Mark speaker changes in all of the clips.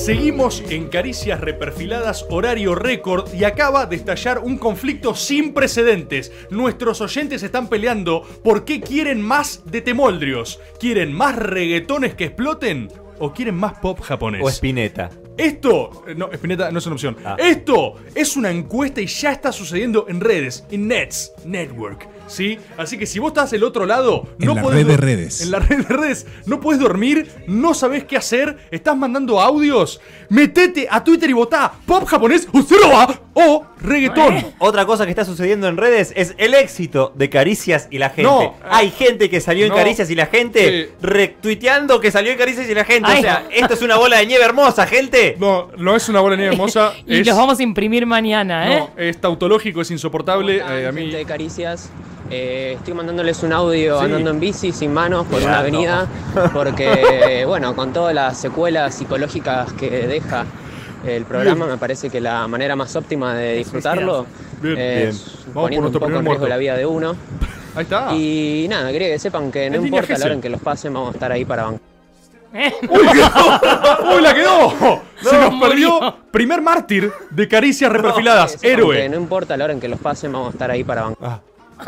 Speaker 1: Seguimos en Caricias Reperfiladas, horario récord, y acaba de estallar un conflicto sin precedentes. Nuestros oyentes están peleando por qué quieren más de Temoldrios. ¿Quieren más reggaetones que exploten? ¿O quieren más pop japonés?
Speaker 2: O Spinetta.
Speaker 1: Esto, no, Spinetta no es una opción. Esto es una encuesta y ya está sucediendo en redes, en Nets, Network, ¿sí? Así que si vos estás del otro lado,
Speaker 3: en la red de redes.
Speaker 1: En la red de redes, no podés dormir, no sabés qué hacer, estás mandando audios, metete a Twitter y votá pop japonés o reggaetón.
Speaker 2: Otra cosa que está sucediendo en redes es el éxito de Caricias y la gente.
Speaker 1: No,
Speaker 2: hay gente que salió en Caricias y la gente retuiteando que salió en Caricias y la gente.
Speaker 4: Ay.
Speaker 2: O sea, esto es una bola de nieve hermosa, gente.
Speaker 1: No, no es una bola de nieve hermosa.
Speaker 4: Y los vamos a imprimir mañana, ¿eh?
Speaker 1: No, es tautológico, es insoportable. A mí.
Speaker 5: Gente de Caricias, estoy mandándoles un audio andando en bici sin manos por una avenida, porque, bueno, con todas las secuelas psicológicas que deja el programa, me parece que la manera más óptima de disfrutarlo es poniendo un poco en riesgo la vida de uno.
Speaker 1: Ahí está.
Speaker 5: Y nada, quería que sepan que no importa la hora en que los pasen, vamos a estar ahí para bancar.
Speaker 1: ¡Uy, la quedó! Se nos perdió. Primer mártir de Caricias Reperfiladas. Héroe.
Speaker 5: Que no importa la hora en que los pasen, vamos a estar ahí para bancar.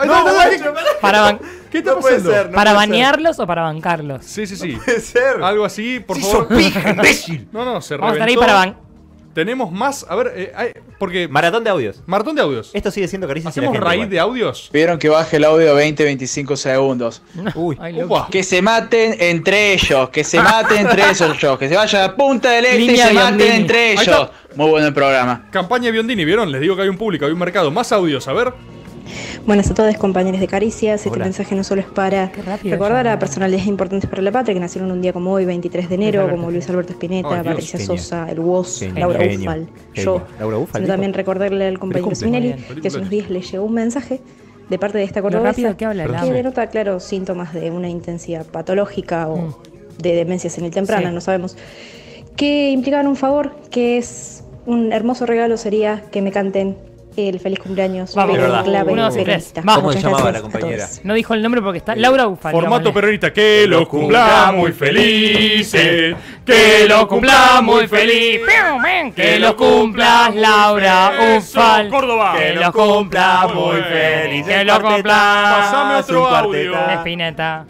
Speaker 1: ¿Qué está pasando?
Speaker 4: ¿Para banearlos o para bancarlos?
Speaker 1: Sí, sí, sí.
Speaker 2: Puede ser.
Speaker 1: Algo así, por favor.
Speaker 2: imbécil.
Speaker 1: No, se
Speaker 4: Vamos a estar ahí
Speaker 1: reventó.
Speaker 4: para
Speaker 1: Tenemos más, a ver, porque...
Speaker 2: Maratón de audios.
Speaker 1: Maratón de audios.
Speaker 2: Esto sigue siendo Caricias y la
Speaker 1: ¿Hacemos
Speaker 2: gente.
Speaker 1: raíz
Speaker 2: igual.
Speaker 1: de audios?
Speaker 6: Pidieron que baje el audio 20-25 segundos.
Speaker 2: Uy.
Speaker 4: Ay, loco.
Speaker 1: Upa.
Speaker 6: Que se maten entre ellos, que se maten entre ellos, que se vaya a Punta del Este y
Speaker 4: Línea
Speaker 6: se maten
Speaker 4: Biondini.
Speaker 6: entre
Speaker 1: Ahí
Speaker 6: ellos.
Speaker 1: está.
Speaker 6: Muy bueno el programa.
Speaker 1: Campaña Biondini, ¿vieron? Les digo que hay un público, hay un mercado. Más audios, a ver.
Speaker 7: Buenas a todos, compañeros de Caricias. Este
Speaker 2: Hola.
Speaker 7: mensaje no solo es para
Speaker 4: Qué rápido
Speaker 7: recordar
Speaker 4: ya,
Speaker 7: a
Speaker 4: ¿no?
Speaker 7: personalidades importantes para la patria que nacieron un día como hoy, 23 de enero, como Luis Alberto Spinetta,
Speaker 1: Ay, Dios,
Speaker 7: Patricia
Speaker 2: genio.
Speaker 7: Sosa, el Woz,
Speaker 2: Genio,
Speaker 7: Laura
Speaker 2: genio,
Speaker 7: Ufal,
Speaker 2: genio.
Speaker 7: yo.
Speaker 2: Laura Ufal,
Speaker 7: Sino
Speaker 2: dijo.
Speaker 7: también recordarle al compañero
Speaker 1: cumple.
Speaker 7: Spinelli
Speaker 4: Muy bien.
Speaker 7: que hace unos días le llegó un mensaje de parte de esta
Speaker 4: Lo
Speaker 7: cordobesa
Speaker 4: rápido que habla el
Speaker 7: que
Speaker 4: ave.
Speaker 7: denota, claro, síntomas de una intensidad patológica o de demencia senil temprana,
Speaker 4: Sí.
Speaker 7: no sabemos, que implicaban un favor, que es un hermoso regalo sería que me canten el feliz cumpleaños.
Speaker 4: Vamos,
Speaker 7: pero en
Speaker 2: verdad.
Speaker 7: clave
Speaker 4: 1, 2 y 3.
Speaker 7: peronista.
Speaker 4: Vamos.
Speaker 2: ¿Cómo se
Speaker 7: Muchas
Speaker 2: llamaba
Speaker 7: gracias
Speaker 2: la
Speaker 7: a
Speaker 2: compañera?
Speaker 7: todos.
Speaker 4: No dijo el nombre porque está Laura Ufal.
Speaker 1: Formato
Speaker 4: digámosle.
Speaker 1: peronista. Que los cumpla muy felices. Que los cumpla muy feliz.
Speaker 4: Que los cumplas, Laura
Speaker 1: Eso,
Speaker 4: Ufal.
Speaker 1: Córdoba.
Speaker 4: Que los cumplas muy feliz. Que los cumplas.
Speaker 1: Pasame otro audio.
Speaker 4: Espineta.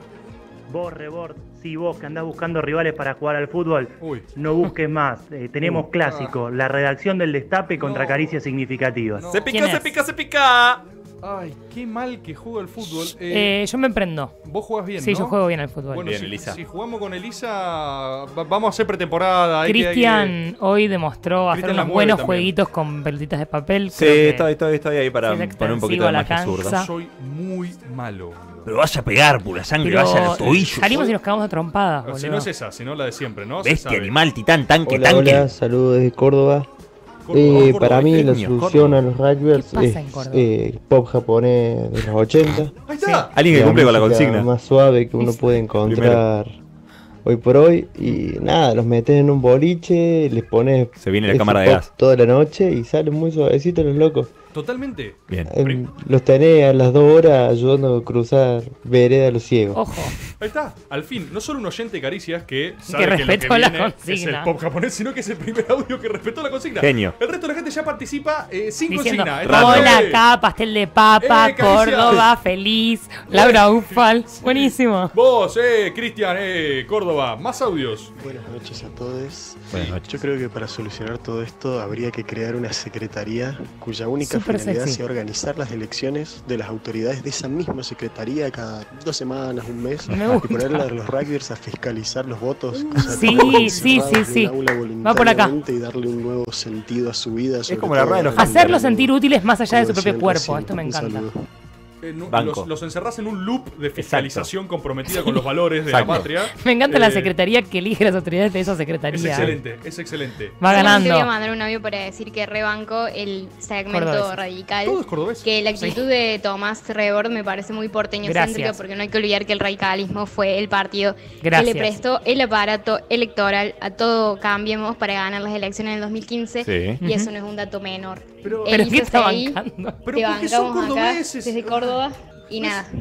Speaker 8: Vos, Rebord, si vos que andás buscando rivales para jugar al fútbol,
Speaker 1: Uy.
Speaker 8: no busques más. Tenemos clásico, la redacción del Destape contra Caricias Significativas.
Speaker 2: Se
Speaker 4: ¿Quién
Speaker 2: pica, se
Speaker 4: es?
Speaker 2: pica, se pica.
Speaker 1: Ay, qué mal que juega el fútbol.
Speaker 4: Yo me emprendo.
Speaker 1: Vos jugás bien,
Speaker 4: Sí,
Speaker 1: ¿no?
Speaker 4: yo juego bien al fútbol.
Speaker 1: Bueno,
Speaker 2: Bien,
Speaker 1: si,
Speaker 2: Elisa.
Speaker 1: si jugamos con Elisa, vamos a hacer pretemporada. hay que-
Speaker 4: Cristian hoy demostró hacer
Speaker 1: Cristian la
Speaker 4: unos
Speaker 1: mueve
Speaker 4: buenos
Speaker 1: también.
Speaker 4: jueguitos con pelotitas de papel.
Speaker 2: Sí,
Speaker 4: Creo que
Speaker 2: estoy ahí para
Speaker 4: sí, es
Speaker 2: poner un poquito
Speaker 4: extensivo
Speaker 2: de
Speaker 4: a la
Speaker 2: magia
Speaker 4: cancha.
Speaker 2: zurda.
Speaker 1: Yo soy muy malo.
Speaker 2: Pero vaya a pegar, pura sangre,
Speaker 4: Pero
Speaker 2: vaya al tobillo.
Speaker 4: salimos y nos cagamos a trompadas, boludo.
Speaker 1: Si no es esa, sino la de siempre, ¿no? Se
Speaker 2: Bestia,
Speaker 1: sabe.
Speaker 2: animal, titán, tanque,
Speaker 9: Hola,
Speaker 2: tanque.
Speaker 9: hola, saludos desde Córdoba.
Speaker 1: Córdoba,
Speaker 9: Para mí la
Speaker 2: genio,
Speaker 9: solución a los rugbyers
Speaker 4: ¿Qué pasa
Speaker 9: es
Speaker 4: en Córdoba?
Speaker 9: pop japonés de los 80.
Speaker 1: Ahí está.
Speaker 2: Alguien que cumple con la
Speaker 9: música
Speaker 2: consigna.
Speaker 9: más suave que uno puede encontrar hoy por hoy. Y nada, los metes en un boliche, les pones
Speaker 2: Se viene la
Speaker 9: ese
Speaker 2: cámara de
Speaker 9: pop
Speaker 2: gas.
Speaker 9: toda la noche y salen muy suavecitos los locos.
Speaker 1: Totalmente.
Speaker 2: Bien.
Speaker 9: Los tenés a las 2 horas ayudando a cruzar vereda a los ciegos.
Speaker 4: Ojo.
Speaker 1: Ahí está. Al fin, no solo un oyente de Caricias que sabe que lo que
Speaker 4: respetó la
Speaker 1: viene es
Speaker 4: consigna.
Speaker 1: el pop japonés, sino que es el primer audio que respetó la consigna.
Speaker 2: Genio.
Speaker 1: El resto de la gente ya participa sin
Speaker 4: Diciendo,
Speaker 1: consigna. Está
Speaker 4: hola
Speaker 1: bien.
Speaker 4: acá, pastel de papa,
Speaker 1: Caricias.
Speaker 4: Córdoba, feliz, Laura Ufal. Buenísimo.
Speaker 1: Vos, Cristian, Córdoba, más audios.
Speaker 10: Buenas noches a todos.
Speaker 2: Buenas noches.
Speaker 10: Yo creo que para solucionar todo esto habría que crear una secretaría cuya única
Speaker 4: Súper
Speaker 10: finalidad
Speaker 4: sexy.
Speaker 10: sea organizar las elecciones de las autoridades de esa misma secretaría cada 2 semanas, un mes,
Speaker 4: Me
Speaker 10: y
Speaker 4: gusta.
Speaker 10: ponerle a los rugbyers a fiscalizar los votos. cosa de
Speaker 4: Sí,
Speaker 10: tenerlos
Speaker 4: sí,
Speaker 10: encerrados
Speaker 4: sí,
Speaker 10: en
Speaker 4: sí.
Speaker 10: un aula
Speaker 4: Va por acá.
Speaker 10: voluntariamente y darle un nuevo sentido a su vida. sobre
Speaker 2: como la
Speaker 10: todo
Speaker 2: rueda de los
Speaker 10: ahora
Speaker 4: Hacerlos
Speaker 10: como-
Speaker 4: sentir útiles más allá de su
Speaker 10: como
Speaker 4: propio
Speaker 10: decían
Speaker 4: cuerpo.
Speaker 10: recién.
Speaker 4: Esto me
Speaker 10: Un
Speaker 4: encanta.
Speaker 10: saludo.
Speaker 2: Banco.
Speaker 1: Los encerrás en un loop de fiscalización comprometida con los valores de
Speaker 2: Exacto.
Speaker 1: la patria.
Speaker 4: Me encanta la secretaría que elige las autoridades de esa secretaría.
Speaker 1: Es excelente, es excelente.
Speaker 4: Va
Speaker 11: Solamente
Speaker 4: ganando.
Speaker 11: voy a mandar un audio para decir que rebanco el segmento
Speaker 4: Cordobés.
Speaker 11: radical.
Speaker 1: Todo es cordobés.
Speaker 11: Que la actitud de Tomás Rebord me parece muy porteño-céntrica,
Speaker 4: Gracias.
Speaker 11: porque no hay que olvidar que el radicalismo fue el partido
Speaker 4: Gracias.
Speaker 11: que le prestó el aparato electoral a todo Cambiemos para ganar las elecciones en el 2015.
Speaker 2: Sí.
Speaker 11: Y eso no es un dato menor.
Speaker 1: Pero-
Speaker 4: Pero
Speaker 11: Elisa
Speaker 4: ¿qué está
Speaker 11: está ahí,
Speaker 4: bancando?
Speaker 1: Pero
Speaker 11: te
Speaker 1: porque son
Speaker 11: bancamos acá
Speaker 1: cordobeses.
Speaker 11: desde Córdoba y nada.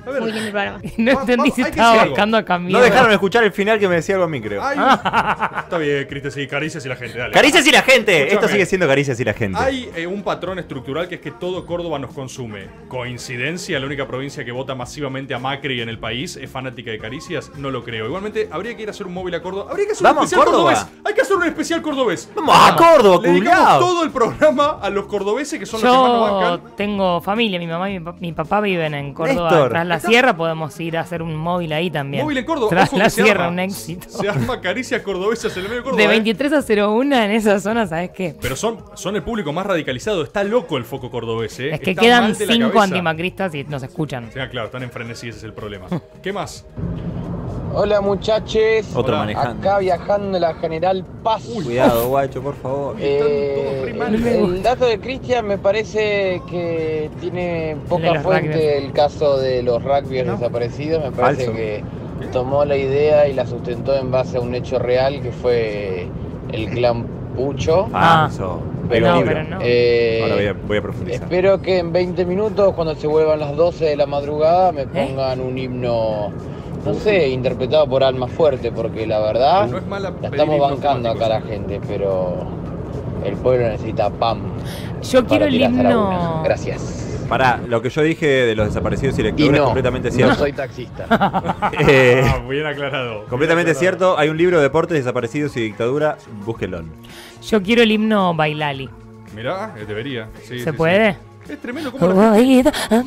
Speaker 11: Muy lindo el programa.
Speaker 3: No entendí si estaba buscando a Camilo.
Speaker 2: No dejaron escuchar el final que me decía algo a mí, creo.
Speaker 1: Está bien, Cristian, sí, Caricias y la gente, dale.
Speaker 2: ¡Caricias y la gente!
Speaker 1: Escúchame.
Speaker 2: Esto sigue siendo Caricias y la gente.
Speaker 1: Hay un patrón estructural que es que todo Córdoba nos consume. ¿Coincidencia? La única provincia que vota masivamente a Macri en el país es fanática de Caricias. No lo creo. Igualmente, habría que ir a hacer un móvil a Córdoba. Habría que hacer un especial cordobés. Hay que hacer un especial cordobés.
Speaker 2: Vamos a Córdoba,
Speaker 1: Le dedicamos
Speaker 2: culiao.
Speaker 1: todo el programa a los cordobeses que son los que más nos
Speaker 3: Yo
Speaker 1: bancan.
Speaker 3: tengo familia, mi mamá y mi papá viven en Córdoba.
Speaker 2: Néstor.
Speaker 3: Tras la sierra podemos ir a hacer un móvil ahí también.
Speaker 1: Móvil en Córdoba.
Speaker 3: Tras
Speaker 1: Ojo
Speaker 3: la
Speaker 1: que se
Speaker 3: sierra,
Speaker 1: arma.
Speaker 3: un éxito.
Speaker 1: Se arma Caricias cordobesas en el medio de Córdoba.
Speaker 3: De 23 a 01 en esa zona, ¿sabes qué?
Speaker 1: Pero son el público más radicalizado. Está loco el foco cordobés, ¿eh?
Speaker 3: Es que
Speaker 1: Está
Speaker 3: quedan
Speaker 1: mal de la
Speaker 3: 5
Speaker 1: cabeza.
Speaker 3: antimacristas y nos escuchan.
Speaker 1: Sí, claro, están en frenesí, ese es el problema. ¿Qué más?
Speaker 6: Hola muchachos,
Speaker 2: Otro manejando.
Speaker 6: acá viajando la General Paz.
Speaker 2: Cuidado, guacho, por favor.
Speaker 6: El dato de Cristian me parece que tiene poca
Speaker 3: los
Speaker 6: fuente
Speaker 3: rugbyers.
Speaker 6: el caso de los rugbyers
Speaker 3: ¿No?
Speaker 6: desaparecidos. Me parece
Speaker 2: Falso.
Speaker 6: que tomó la idea y la sustentó en base a un hecho real que fue el clan Pucho.
Speaker 2: Falso.
Speaker 6: Pero,
Speaker 3: no, pero no.
Speaker 2: Ahora voy a profundizar.
Speaker 6: Espero que en 20 minutos, cuando se vuelvan las 12 de la madrugada, me pongan un himno, no sé, interpretado por Alma Fuerte, porque la verdad
Speaker 1: No es mala
Speaker 6: la
Speaker 1: pedir
Speaker 6: estamos
Speaker 1: himnos
Speaker 6: bancando acá
Speaker 1: temáticos.
Speaker 6: la gente, pero el pueblo necesita PAM.
Speaker 3: Yo quiero
Speaker 6: para
Speaker 3: el
Speaker 6: tirar a la
Speaker 3: himno.
Speaker 6: una. Gracias.
Speaker 2: Pará, lo que yo dije de los desaparecidos y
Speaker 6: Y
Speaker 2: lectores es
Speaker 6: no,
Speaker 2: completamente
Speaker 6: no
Speaker 2: cierto.
Speaker 6: soy taxista.
Speaker 1: Bien aclarado.
Speaker 2: Completamente
Speaker 1: Bien aclarado.
Speaker 2: cierto. Hay un libro de deportes, desaparecidos y dictadura. Búsquenlo.
Speaker 3: Yo quiero el himno Bailali.
Speaker 1: Mirá, debería. Sí,
Speaker 3: ¿Se
Speaker 1: sí,
Speaker 3: puede?
Speaker 1: sí. Es tremendo cómo la gente...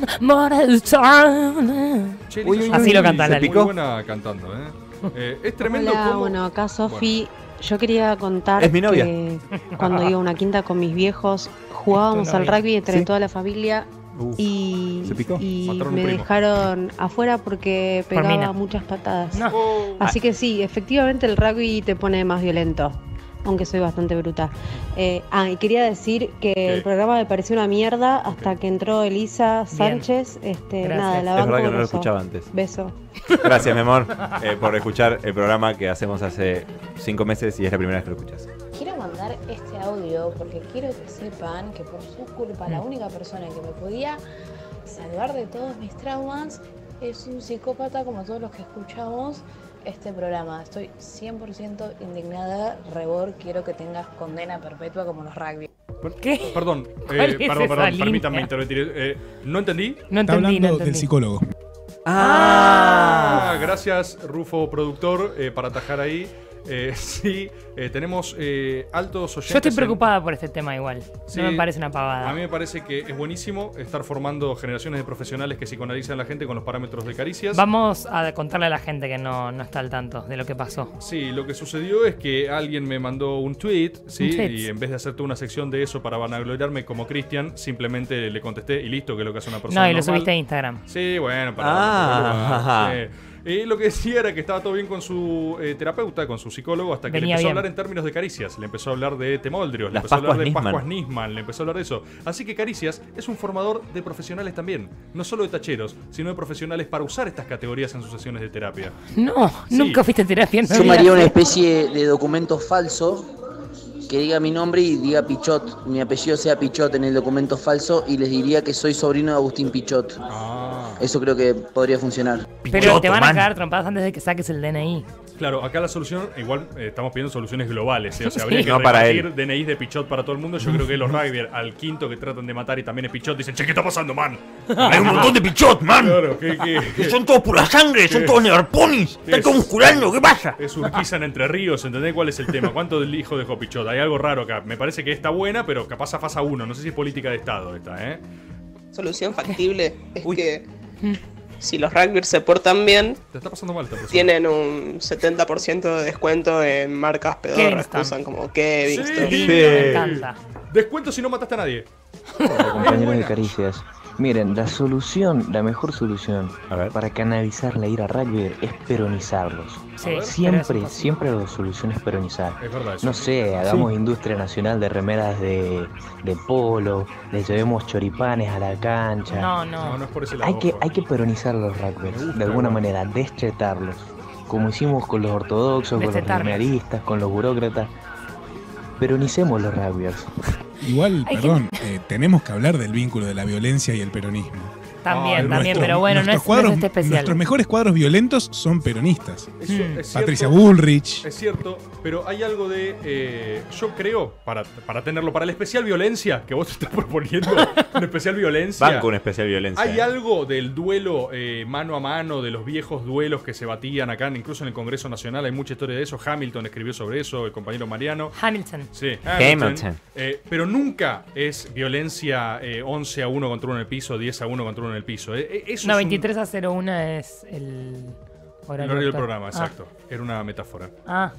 Speaker 1: Che,
Speaker 2: Uy,
Speaker 1: Lisa,
Speaker 2: uy,
Speaker 3: Así
Speaker 2: uy,
Speaker 3: lo canta
Speaker 2: ¿se
Speaker 3: Lali.
Speaker 2: picó?
Speaker 1: Muy buena cantando, es tremendo
Speaker 12: Hola,
Speaker 1: cómo...
Speaker 12: bueno, acá Sofi. Yo quería contar
Speaker 2: Es mi novia.
Speaker 12: que cuando iba a una quinta con mis viejos jugábamos
Speaker 3: Tu
Speaker 12: al
Speaker 3: novia.
Speaker 12: rugby entre
Speaker 2: Sí.
Speaker 12: toda la familia y,
Speaker 2: ¿se picó?
Speaker 12: y
Speaker 1: Mataron un
Speaker 12: me
Speaker 1: primo.
Speaker 12: dejaron afuera porque
Speaker 3: Por mina.
Speaker 12: pegaba muchas patadas.
Speaker 3: No.
Speaker 1: Oh.
Speaker 12: Así que sí, efectivamente el rugby te pone más violento, aunque soy bastante bruta. Y quería decir que el programa me pareció una mierda hasta que entró Elisa Sánchez.
Speaker 3: Gracias.
Speaker 12: Nada, la
Speaker 2: Es
Speaker 12: banco
Speaker 2: verdad que no lo
Speaker 12: grosso.
Speaker 2: escuchaba antes.
Speaker 12: Beso.
Speaker 2: Gracias, mi amor, por escuchar el programa que hacemos hace 5 meses y es la primera vez que lo escuchas.
Speaker 13: Quiero mandar este audio porque quiero que sepan que por su culpa la única persona que me podía salvar de todos mis traumas es un psicópata como todos los que escuchamos este programa. Estoy 100% indignada. Rebor, quiero que tengas condena perpetua como los rugby.
Speaker 3: ¿Qué?
Speaker 1: Perdón,
Speaker 3: ¿Cuál es
Speaker 1: perdón,
Speaker 3: esa línea?
Speaker 1: permítanme intervenir. ¿No entendí?
Speaker 3: No
Speaker 14: Está
Speaker 3: entendí,
Speaker 14: hablando
Speaker 3: no
Speaker 14: del
Speaker 3: entendí.
Speaker 14: psicólogo.
Speaker 1: Gracias, Rufo, productor, para atajar ahí. Sí, tenemos altos oyentes.
Speaker 3: Yo estoy
Speaker 1: en-
Speaker 3: preocupada por este tema igual.
Speaker 1: Sí,
Speaker 3: No me parece una pavada.
Speaker 1: A mí me parece que es buenísimo estar formando generaciones de profesionales que psicoanalizan a la gente con los parámetros de Caricias.
Speaker 3: Vamos a contarle a la gente que no está al tanto de lo que pasó.
Speaker 1: Sí, lo que sucedió es que alguien me mandó un tweet, ¿sí?
Speaker 3: Un tweet.
Speaker 1: Y en vez de hacerte una sección de eso para vanagloriarme como Cristian, simplemente le contesté y listo, que es lo que hace una persona
Speaker 3: No, y lo
Speaker 1: normal.
Speaker 3: subiste a Instagram.
Speaker 1: Sí, bueno,
Speaker 2: Ah.
Speaker 1: Y lo que decía era que estaba todo bien con su terapeuta, con su psicólogo, hasta que
Speaker 3: Venía
Speaker 1: le empezó a
Speaker 3: bien.
Speaker 1: hablar en términos de Caricias. Le empezó a hablar de Temoldrios, le
Speaker 2: Las
Speaker 1: empezó a hablar de
Speaker 2: Pascuas
Speaker 1: Pascuas
Speaker 2: Nisman.
Speaker 1: Nisman, le empezó a hablar de eso. Así que Caricias es un formador de profesionales también. No solo de tacheros, sino de profesionales para usar estas categorías en sus sesiones de terapia.
Speaker 3: No,
Speaker 1: Sí.
Speaker 3: nunca fuiste a terapia. No
Speaker 15: Yo me haría
Speaker 3: digas
Speaker 15: una
Speaker 3: eso.
Speaker 15: especie de documento falso que diga mi nombre y diga Pichot, mi apellido sea Pichot en el documento falso y les diría que soy sobrino de Agustín Pichot. Eso creo que podría funcionar.
Speaker 3: Pero te van a cagar trompadas antes de que saques el DNI.
Speaker 1: Claro, acá la solución, igual estamos pidiendo soluciones globales, O sea, habría
Speaker 3: Sí.
Speaker 1: que
Speaker 2: No para
Speaker 1: repartir DNIs de Pichot para todo el mundo. Yo creo que los rugbyers, al quinto que tratan de matar y también es Pichot, dicen, che, ¿qué está pasando, man?
Speaker 2: Hay un montón de Pichot, man.
Speaker 1: Claro,
Speaker 2: Que son todos pura sangre, son todos negarponis. Están todos musculando, ¿qué pasa?
Speaker 1: Es Urquiza en Entre Ríos, ¿entendés cuál es el tema? ¿Cuánto del hijo dejó Pichot? Hay algo raro acá. Me parece que está buena, pero capaz a fase 1. No sé si es política de Estado esta,
Speaker 16: Solución factible es que si los rugbyers se portan bien,
Speaker 1: Te está pasando mal esta persona.
Speaker 16: tienen un 70% de descuento en marcas pedorras que
Speaker 1: Kevinston.
Speaker 16: usan como Kevinston.
Speaker 3: Me encanta.
Speaker 1: Descuento si no mataste a nadie.
Speaker 17: Compañeros de Caricias, miren, la mejor solución para canalizar la ira rugby es peronizarlos.
Speaker 3: Sí, pero
Speaker 17: siempre,
Speaker 3: eso
Speaker 17: siempre la solución es peronizar.
Speaker 1: Es verdad eso.
Speaker 17: No sé, hagamos
Speaker 1: Sí.
Speaker 17: industria nacional de remeras de polo, le llevemos choripanes a la cancha.
Speaker 3: No.
Speaker 1: No es por ese lado.
Speaker 17: Hay que peronizar a los rugbyers, de alguna manera, destetarlos. Como hicimos con los ortodoxos, con los
Speaker 3: Destetarlos.
Speaker 17: gremialistas, con los burócratas. Peronicemos los rugbyers.
Speaker 14: Igual,
Speaker 17: Hay que-
Speaker 14: perdón, tenemos que hablar del vínculo de la violencia y el peronismo.
Speaker 3: También, pero bueno, no es este especial.
Speaker 14: Nuestros mejores cuadros violentos son peronistas.
Speaker 1: Es
Speaker 14: Patricia
Speaker 1: cierto,
Speaker 14: Bullrich.
Speaker 1: Es cierto, pero hay algo de... yo creo, para tenerlo, para el especial violencia que vos estás proponiendo, un especial violencia...
Speaker 2: Banco un especial violencia.
Speaker 1: Hay algo del duelo mano a mano, de los viejos duelos que se batían acá, incluso en el Congreso Nacional, hay mucha historia de eso. Hamilton escribió sobre eso, el compañero Mariano.
Speaker 3: Hamilton.
Speaker 1: Sí,
Speaker 2: Hamilton.
Speaker 1: Pero nunca es violencia 11-1 contra uno en el piso, 10-1 contra uno en el piso. Eso
Speaker 3: no,
Speaker 1: es
Speaker 3: 23-01 es el horario
Speaker 1: del programa, exacto. Era una metáfora.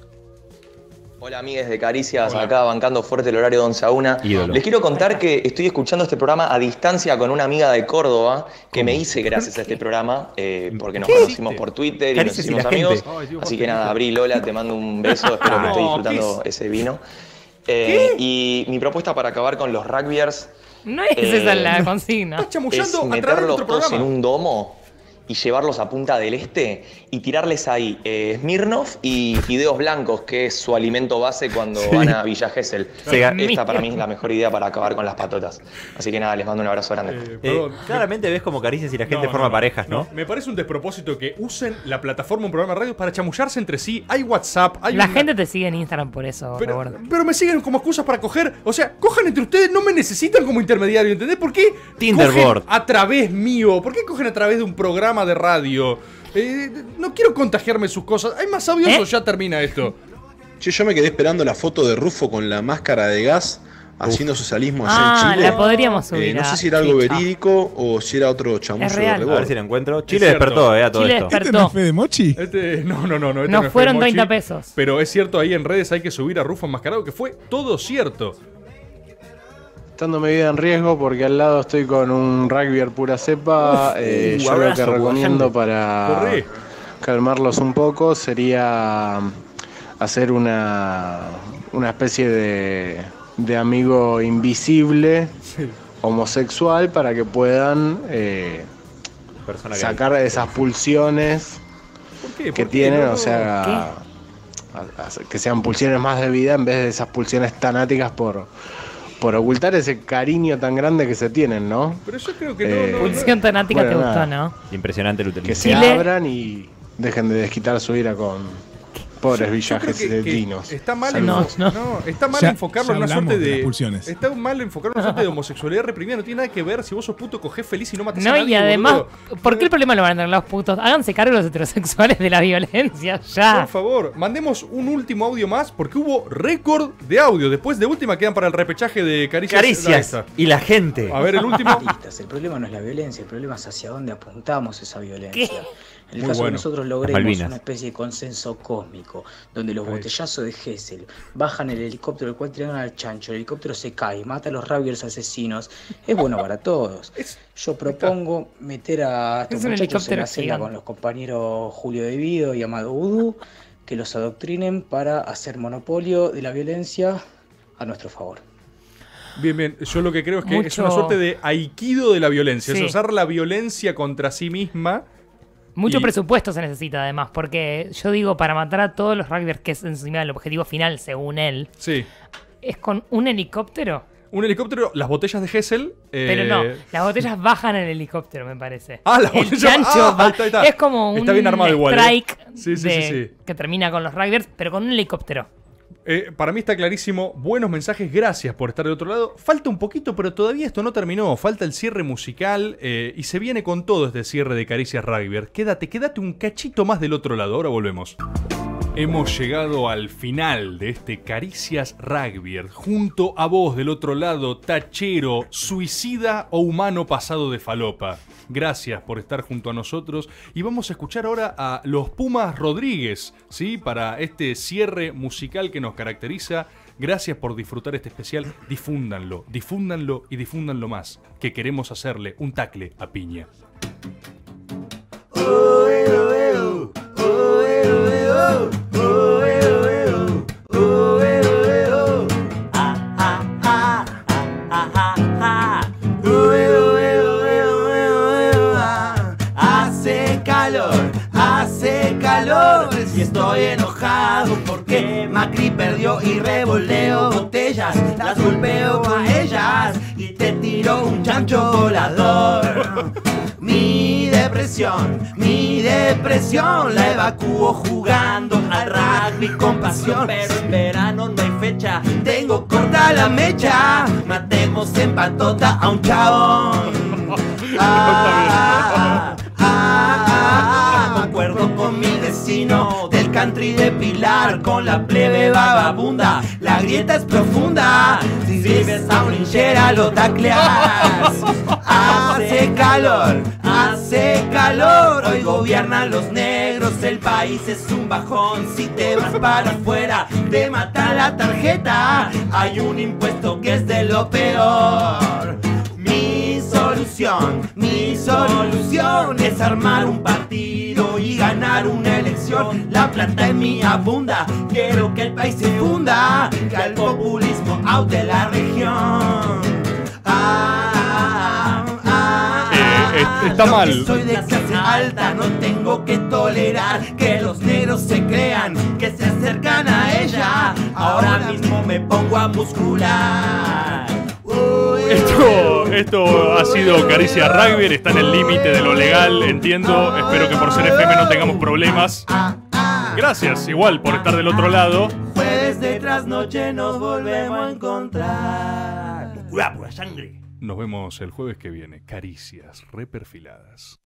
Speaker 18: Hola amigues de Caricias, acá bancando fuerte el horario de 11-1.
Speaker 2: Ídolo.
Speaker 18: Les quiero contar que estoy escuchando este programa a distancia con una amiga de Córdoba que me hice gracias a este programa, porque nos conocimos por Twitter y nos hicimos amigos. Así que nada, Abril, Lola, te mando un beso, espero que estés disfrutando ese vino. Y mi propuesta para acabar con los rugbyers
Speaker 3: no es esa la consigna.
Speaker 18: es meterlos todos en un domo y llevarlos a Punta del Este y tirarles ahí Smirnoff y fideos blancos, que es su alimento base cuando van a Villa Gesell. Esta para mí es la mejor idea para acabar con las patotas. Así que nada, les mando un abrazo grande.
Speaker 2: Claramente ves como Caricias y la gente forma parejas, ¿no?
Speaker 1: Me parece un despropósito que usen la plataforma un programa de radio para chamullarse entre sí. Hay WhatsApp, hay
Speaker 3: la gente te sigue en Instagram por eso,
Speaker 1: pero me siguen como excusas para coger. O sea, cojan entre ustedes, no me necesitan como intermediario, ¿entendés? ¿Por qué
Speaker 2: Tinderboard
Speaker 1: cogen a través mío? ¿Por qué cogen a través de un programa de radio? No quiero contagiarme sus cosas. ¿Hay más audios o ya termina esto?
Speaker 10: Yo me quedé esperando la foto de Rufo con la máscara de gas haciendo socialismo allá en Chile.
Speaker 3: La podríamos subir.
Speaker 10: No sé si era algo verídico o si era otro chamullo de
Speaker 2: A ver si lo encuentro. Chile
Speaker 1: cierto.
Speaker 2: despertó, a todo
Speaker 3: Chile
Speaker 2: esto.
Speaker 3: despertó.
Speaker 14: ¿Este no es Fede Mochi?
Speaker 1: No.
Speaker 3: Nos fueron 30 pesos.
Speaker 1: Pero es cierto, ahí en redes hay que subir a Rufo enmascarado, que fue todo cierto.
Speaker 19: Estando mi vida en riesgo porque al lado estoy con un rugbyer pura cepa. Yo lo que recomiendo para calmarlos un poco sería hacer una especie de amigo invisible, homosexual, para que puedan sacar esas pulsiones que tienen, o sea, que sean pulsiones más de vida en vez de esas pulsiones tanáticas por ocultar ese cariño tan grande que se tienen, ¿no?
Speaker 1: Pero yo creo que
Speaker 3: Pulsión tanática te gustó, ¿no?
Speaker 2: Impresionante el utilizo.
Speaker 19: Que se abran y dejen de desquitar su ira con pobres villajes latinos.
Speaker 1: Está mal, está mal
Speaker 14: Ya
Speaker 1: enfocarlo en una
Speaker 14: hablamos
Speaker 1: suerte
Speaker 14: de las
Speaker 1: de.
Speaker 14: pulsiones.
Speaker 1: Está mal enfocarlo en una suerte de homosexualidad reprimida. No tiene nada que ver si vos sos puto, cogés feliz y no matás a nadie.
Speaker 3: Y además,
Speaker 1: boludo.
Speaker 3: ¿por qué el problema lo van a tener los putos? Háganse cargo los heterosexuales de la violencia, ya.
Speaker 1: Por favor, mandemos un último audio más porque hubo récord de audio. Después de última quedan para el repechaje de Caricias.
Speaker 2: Y la gente.
Speaker 1: A ver, el último.
Speaker 20: El problema no es la violencia, el problema es hacia dónde apuntamos esa violencia. En el
Speaker 1: Muy
Speaker 20: caso
Speaker 1: bueno.
Speaker 20: que nosotros logremos una especie de consenso cósmico, donde los botellazos de Gesell bajan el helicóptero, el cual tiran al chancho, el helicóptero se cae, mata a los rugbyers asesinos, es bueno para todos. Yo propongo meter a estos muchachos en la celda con los compañeros Julio De Vido y Amado Vudú, que los adoctrinen para hacer monopolio de la violencia a nuestro favor.
Speaker 1: Bien. Yo lo que creo es que es una suerte de aikido de la violencia. Es usar la violencia contra sí misma.
Speaker 3: Mucho presupuesto se necesita, además, porque yo digo, para matar a todos los rugbyers, que es encima el objetivo final, según él, es con un helicóptero.
Speaker 1: Un helicóptero, las botellas de Gesell.
Speaker 3: Pero no, las botellas bajan en el helicóptero, me parece.
Speaker 1: Las
Speaker 3: el
Speaker 1: botellas.
Speaker 3: chancho
Speaker 1: Ahí está.
Speaker 3: Es como un
Speaker 1: bien armado igual,
Speaker 3: strike
Speaker 1: sí.
Speaker 3: que termina con los rugbyers, pero con un helicóptero.
Speaker 1: Para mí está clarísimo. Buenos mensajes, gracias por estar del otro lado. Falta un poquito, pero todavía esto no terminó. Falta el cierre musical y se viene con todo este cierre de Caricias Rugbyer. Quédate un cachito más del otro lado. Ahora volvemos. Hemos llegado al final de este Caricias Rugbyer. Junto a vos del otro lado, tachero, suicida o humano pasado de falopa. Gracias por estar junto a nosotros y vamos a escuchar ahora a los Pumas Rodríguez, ¿sí? Para este cierre musical que nos caracteriza. Gracias por disfrutar este especial. Difúndanlo y difúndanlo más, que queremos hacerle un tacle a Piña.
Speaker 21: Hace calor y estoy enojado porque Macri perdió y revoleo botellas, las golpeo a ellas y te tiro un chancho volador. Mi depresión la evacúo jugando al rugby con pasión. Pero en verano no hay fecha, tengo corta la mecha. Matemos en patota a un chabón. Concuerdo con mi vecino del country de Pilar, con la plebe vagabunda. La grieta es profunda, si vives a un linchera lo tacleas. Hace calor, hoy gobiernan los negros, el país es un bajón. Si te vas para afuera, te mata la tarjeta. Hay un impuesto que es de lo peor. Mi solución es armar un partido y ganar una elección. La plata en mí abunda, quiero que el país se funda, que el populismo out de la región.
Speaker 1: Está mal.
Speaker 21: Soy de clase alta, no tengo que tolerar que los negros se crean que se acercan a ella. Ahora mismo me pongo a muscular.
Speaker 1: Esto ha sido Caricia Rugby, está en el límite de lo legal, entiendo. Espero que por ser FM no tengamos problemas. Gracias, igual, por estar del otro lado.
Speaker 21: Jueves de trasnoche nos volvemos a encontrar. Pura sangre.
Speaker 1: Nos vemos el jueves que viene. Caricias reperfiladas.